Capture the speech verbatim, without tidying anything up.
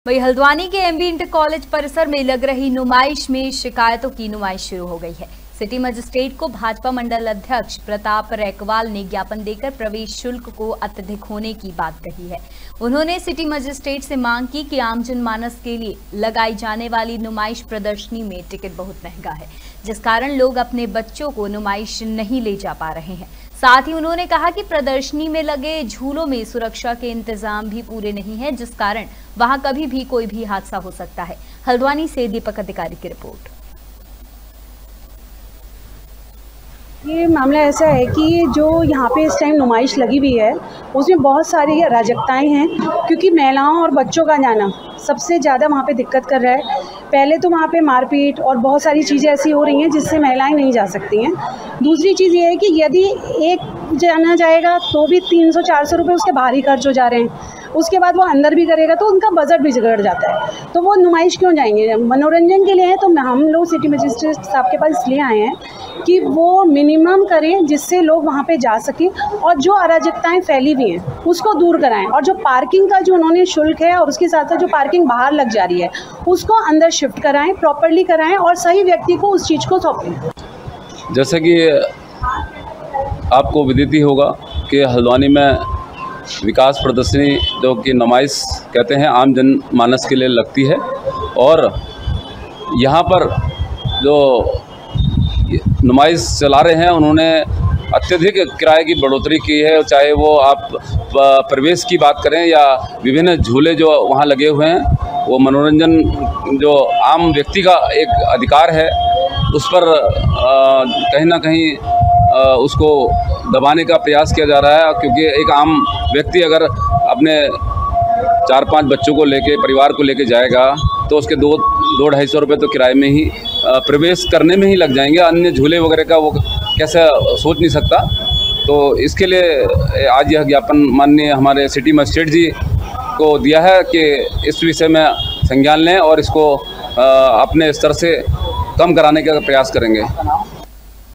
वही हल्द्वानी के MB inter college परिसर में लग रही नुमाइश में शिकायतों की नुमाइश शुरू हो गई है। सिटी मजिस्ट्रेट को भाजपा मंडल अध्यक्ष प्रताप रैकवाल ने ज्ञापन देकर प्रवेश शुल्क को अत्यधिक होने की बात कही है। उन्होंने सिटी मजिस्ट्रेट से मांग की कि आम जनमानस के लिए लगाई जाने वाली नुमाइश प्रदर्शनी में टिकट बहुत महंगा है, जिस कारण लोग अपने बच्चों को नुमाइश नहीं ले जा पा रहे हैं। साथ ही उन्होंने कहा कि प्रदर्शनी में लगे झूलों में सुरक्षा के इंतजाम भी पूरे नहीं हैं, जिस कारण वहां कभी भी कोई भी हादसा हो सकता है। हल्द्वानी से दीपक अधिकारी की रिपोर्ट। ये मामला ऐसा है कि जो यहाँ पे इस टाइम नुमाइश लगी हुई है उसमें बहुत सारी अराजकताएं हैं, क्योंकि महिलाओं और बच्चों का जाना सबसे ज़्यादा वहाँ पे दिक्कत कर रहा है। पहले तो वहाँ पे मारपीट और बहुत सारी चीज़ें ऐसी हो रही हैं जिससे महिलाएं नहीं जा सकती हैं। दूसरी चीज़ ये है कि यदि एक जाना जाएगा तो भी तीन सौ चार सौ रुपये उसके भारी खर्च हो जा रहे हैं। उसके बाद वो अंदर भी करेगा तो उनका बजट भी बिगड़ जाता है। तो वो नुमाइश क्यों जाएंगे? मनोरंजन के लिए है। तो हम लोग सिटी मजिस्ट्रेट साहब के पास इसलिए आए हैं कि वो मिनिमम करें जिससे लोग वहाँ पे जा सकें, और जो अराजकताएं फैली हुई हैं उसको दूर कराएं, और जो पार्किंग का जो उन्होंने शुल्क है और उसके साथ साथ जो पार्किंग बाहर लग जा रही है उसको अंदर शिफ्ट कराएं, प्रॉपर्ली कराएं और सही व्यक्ति को उस चीज़ को सौंपें। जैसे कि आपको विदित ही होगा कि हल्द्वानी में विकास प्रदर्शनी जो कि नुमाइश कहते हैं आम जनमानस के लिए लगती है, और यहाँ पर जो नुमाइश चला रहे हैं उन्होंने अत्यधिक किराए की बढ़ोतरी की है। चाहे वो आप प्रवेश की बात करें या विभिन्न झूले जो वहाँ लगे हुए हैं, वो मनोरंजन जो आम व्यक्ति का एक अधिकार है उस पर कहीं ना कहीं उसको दबाने का प्रयास किया जा रहा है। क्योंकि एक आम व्यक्ति अगर अपने चार पांच बच्चों को लेके परिवार को लेके जाएगा तो उसके दो दो ढाई सौ रुपये तो किराए में ही प्रवेश करने में ही लग जाएंगे। अन्य झूले वगैरह का वो कैसे सोच नहीं सकता। तो इसके लिए आज यह ज्ञापन माननीय हमारे सिटी मजिस्ट्रेट जी को दिया है कि इस विषय में संज्ञान लें और इसको अपने स्तर से कम कराने का प्रयास करेंगे।